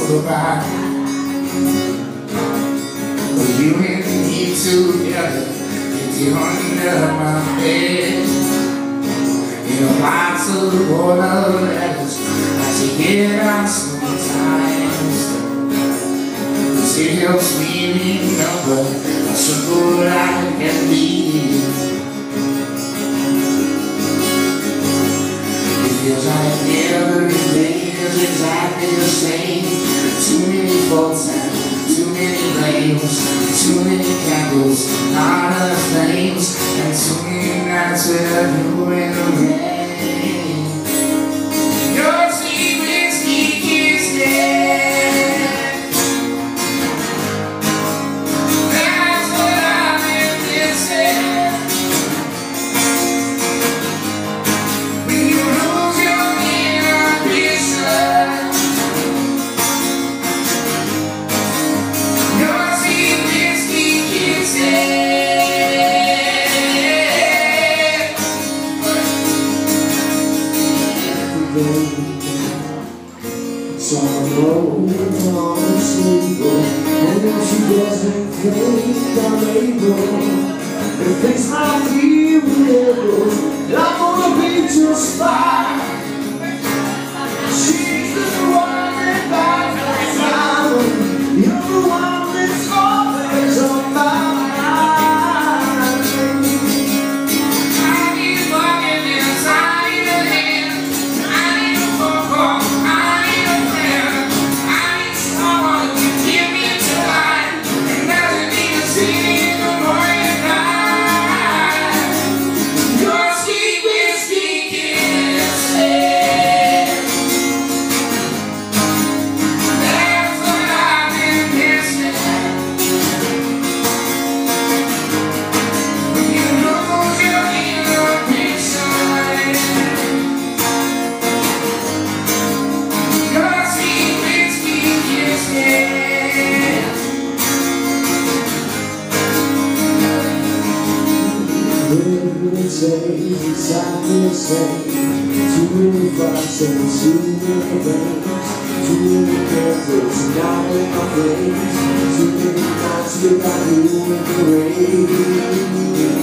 goodbye. But you and me together, it's under my bed. In a box of water letters that you get out sometimes. It helps me remember how simple life can be. It feels like every day is exactly the same. Too many faults and too many blames, too many candles, not enough flames, and too many nights without you in the rain. Your sweet whiskey kiss dead. That's what I've been missing. When you lose your inhibition, your sweet whiskey kiss dead. Sorrow on the table, and if she doesn't think I'm able to fix my fear with I'm gonna be just fine. She's the one that buys my time. You're the one that's always on my mind. I need walking inside your head. I need a phone call. I need a friend. I need someone to give me tonight. And doesn't need to see me in the morning light. Your sweet whiskey kisses. That's what I've been missing. When you lose your inhibition, your sweet whiskey kisses. Every day exactly the same. Too many fights and too many games. Too many candles now in my face. Too many nights without you in the rain.